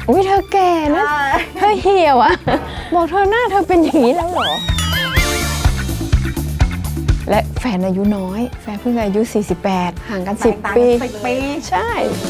อุ้ยเธอแก่นะเธอเหี่ยวอะบอกเธอหน้าเธอเป็นอย่างนี้แล้วเหรอและแฟนอายุน้อยแฟนเพิ่งอายุ48ห่างกัน10 ปีใช่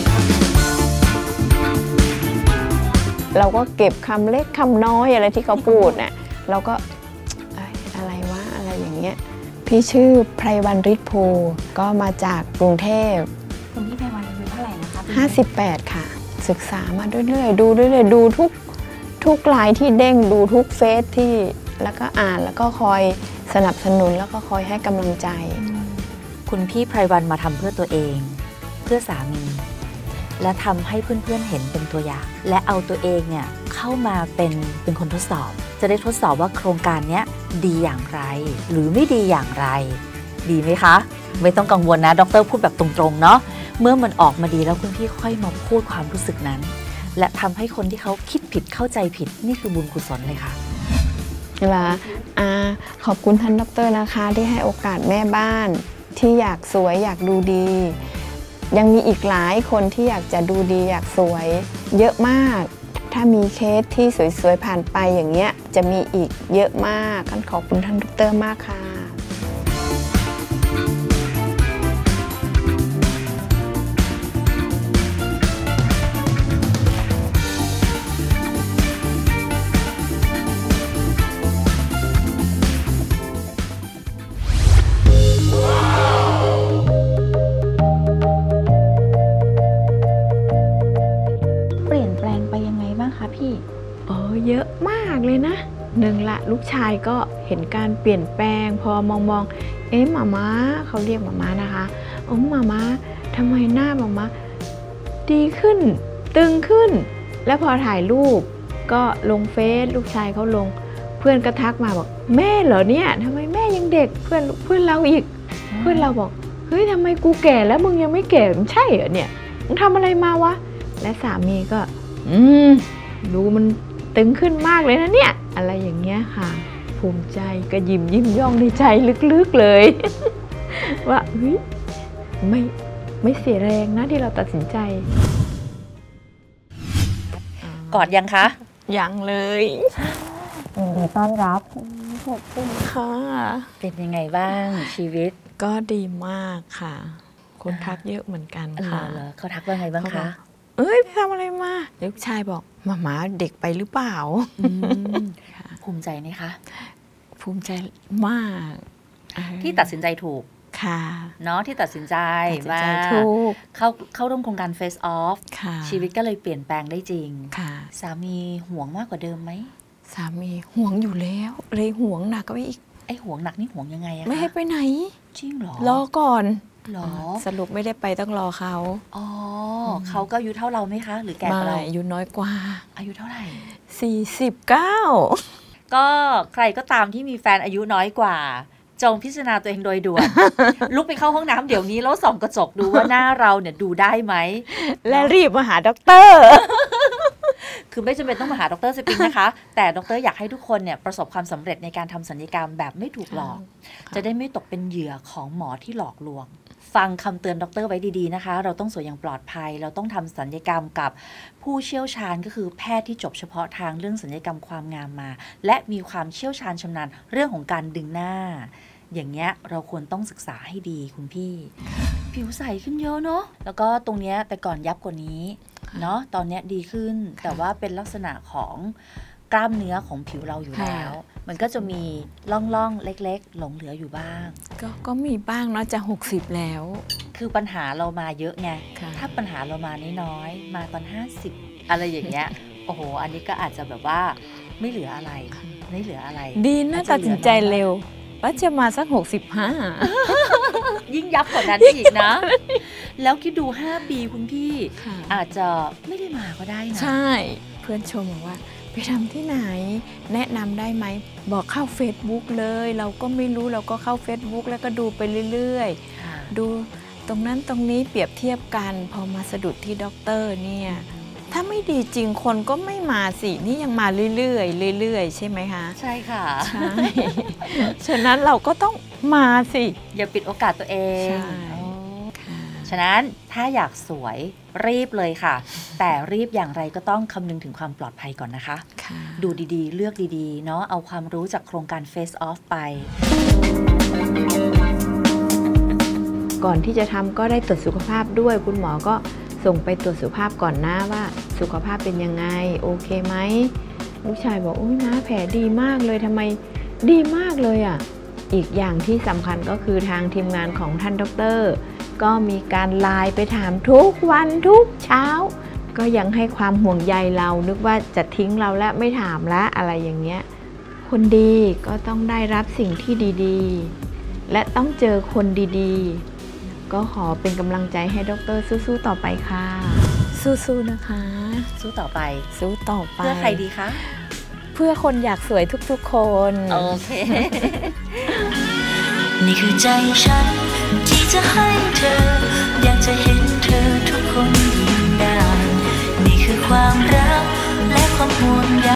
เราก็เก็บคำเล็กคำน้อยอะไรที่เขาพูดเนี่ยเราก็อะไรวะอะไรอย่างเงี้ยพี่ชื่อไพรวรรณฤทธิ์ภูก็มาจากกรุงเทพคุณพี่ไพรวรรณอายุเท่าไหร่นะคะ 58ค่ะศึกษามาเรื่อยๆดูเรื่อยๆดูทุกไลน์ที่เด้งดูทุกเฟซที่แล้วก็อ่านแล้วก็คอยสนับสนุนแล้วก็คอยให้กำลังใจคุณพี่ไพรวรรณมาทำเพื่อตัวเองเพื่อสามีและทำให้เพื่อนๆเห็นเป็นตัวอย่างและเอาตัวเองเนี่ยเข้ามาเป็นคนทดสอบจะได้ทดสอบว่าโครงการนี้ดีอย่างไรหรือไม่ดีอย่างไรดีไหมคะไม่ต้องกังวลนะดร.พูดแบบตรงๆเนาะเมื่อมันออกมาดีแล้วคุณพี่ค่อยมาพูดความรู้สึกนั้นและทำให้คนที่เขาคิดผิดเข้าใจผิดนี่คือบุญกุศลเลยค่ะขอบคุณท่านดร.นะคะที่ให้โอกาสแม่บ้านที่อยากสวยอยากดูดียังมีอีกหลายคนที่อยากจะดูดีอยากสวยเยอะมากถ้ามีเคสที่สวยๆผ่านไปอย่างเงี้ยจะมีอีกเยอะมากกันขอบคุณท่านดร.มากค่ะเยอะมากเลยนะหนึ่งละลูกชายก็เห็นการเปลี่ยนแปลงพอมองหม่าม้าเขาเรียกหม่าม้านะคะหม่าม้าทำไมหน้าหม่าม้าดีขึ้นตึงขึ้นแล้วพอถ่ายรูปก็ลงเฟซลูกชายเขาลงเพื่อนก็ทักมาบอกแม่เหรอเนี่ยทำไมแม่ยังเด็กเพื่อนเราอีกเพื่อนเราบอกเฮ้ยทำไมกูแก่แล้วมึงยังไม่แก่มันใช่เหรอเนี่ยมึงทำอะไรมาวะและสามีก็ดูมันตึงขึ้นมากเลยนะเนี่ยอะไรอย่างเงี้ยค่ะภูมิใจก็ยิ้มย่องในใจลึกๆเลยว่าเฮ้ยไม่เสียแรงนะที่เราตัดสินใจกอดยังคะยังเลยยินดีต้อนรับขอบคุณค่ะเป็นยังไงบ้างชีวิตก็ดีมากค่ะคนทักเยอะเหมือนกันค่ะเขาทักว่าไงบ้างคะไปทำอะไรมาลูกชายบอกหมาเด็กไปหรือเปล่าภูมิใจไหมคะภูมิใจมากที่ตัดสินใจถูกค่ะเนาะที่ตัดสินใจว่าเข้าร่วมโครงการ Face Off ชีวิตก็เลยเปลี่ยนแปลงได้จริงสามีห่วงมากกว่าเดิมไหมสามีห่วงอยู่แล้วเลยห่วงหนักก็ไปอีกไอ้ห่วงหนักนี่ห่วงยังไงอะไม่ให้ไปไหนจริงเหรอรอก่อนหรอสรุปไม่ได้ไปต้องรอเขาเขาก็อายุเท่าเราไหมคะหรือแก่กว่าเราอายุน้อยกว่าอายุเท่าไหร่ 49 ก็ใครก็ตามที่มีแฟนอายุน้อยกว่าจงพิจารณาตัวเองโดยด่วนลุกไปเข้าห้องน้ำเดี๋ยวนี้แล้วส่องกระจกดูว่าหน้าเราเนี่ยดูได้ไหมและรีบมาหาด็อกเตอร์คือไม่จำเป็นต้องมาหาดร.สปริงนะคะแต่ดร.อยากให้ทุกคนเนี่ยประสบความสำเร็จในการทำศัลยกรรมแบบไม่ถูกหลอกจะได้ไม่ตกเป็นเหยื่อของหมอที่หลอกลวงฟังคำเตือนดร.ไว้ดีๆนะคะเราต้องสวยอย่างปลอดภัยเราต้องทำศัลยกรรมกับผู้เชี่ยวชาญก็คือแพทย์ที่จบเฉพาะทางเรื่องศัลยกรรมความงามมาและมีความเชี่ยวชาญชำนาญเรื่องของการดึงหน้าอย่างเงี้ยเราควรต้องศึกษาให้ดีคุณพี่ผิวใสขึ้นเยอะเนาะแล้วก็ตรงเนี้ยแต่ก่อนยับกว่านี้เนาะตอนนี้ดีขึ้นแต่ว่าเป็นลักษณะของกล้ามเนื้อของผิวเราอยู่แล้วมันก็จะมีร่องๆเล็กๆหลงเหลืออยู่บ้างก็มีบ้างเนาะจะ60แล้วคือปัญหาเรามาเยอะไงถ้าปัญหาเรามาน้อยๆมาตอน50อะไรอย่างเงี้ยโอ้โหอันนี้ก็อาจจะแบบว่าไม่เหลืออะไรไม่เหลืออะไรดีนะตัดสินใจเร็วว่าจะมาสัก65 ยิ่งยับกว่านั้นอีกนะแล้วคิดดู5 ปีคุณพี่อาจจะไม่ได้มาก็ได้นะใช่เพื่อนชมบอกว่าไปทำที่ไหนแนะนำได้ไหมบอกเข้า Facebook เลยเราก็ไม่รู้เราก็เข้า Facebook แล้วก็ดูไปเรื่อยๆดูตรงนั้นตรงนี้เปรียบเทียบกันพอมาสะดุดที่ด็อกเตอร์เนี่ยถ้าไม่ดีจริงคนก็ไม่มาสินี่ยังมาเรื่อยๆใช่ไหมคะใช่ค่ะใช่ฉะนั้นเราก็ต้องมาสิอย่าปิดโอกาสตัวเองใช่ฉะนั้นถ้าอยากสวยรีบเลยค่ะ แต่รีบอย่างไรก็ต้องคำนึงถึงความปลอดภัยก่อนนะคะ ดูดีๆเลือกดีๆเนาะเอาความรู้จากโครงการ Face Off ไปก่อนที่จะทำก็ได้ตรวจสุขภาพด้วยคุณหมอก็ส่งไปตรวจสุขภาพก่อนนะว่าสุขภาพเป็นยังไงโอเคไหมลูกชายบอกอุ้ยนะแผลดีมากเลยทำไมดีมากเลยอ่ะอีกอย่างที่สำคัญก็คือทางทีมงานของท่านด็อกเตอร์ก็มีการไลน์ไปถามทุกวันทุกเช้าก็ยังให้ความห่วงใยเรานึกว่าจะทิ้งเราแล้วไม่ถามละอะไรอย่างเงี้ยคนดีก็ต้องได้รับสิ่งที่ดีๆและต้องเจอคนดีๆก็ขอเป็นกำลังใจให้ดร.สู้ๆต่อไปค่ะสู้ๆนะคะสู้ต่อไปสู้ต่อไปเพื่อใครดีคะเพื่อคนอยากสวยทุกๆคนโอเคนี่คือใจฉันที่จะให้เธออยากจะเห็นเธอทุกคนยิ้มได้นี่คือความรัก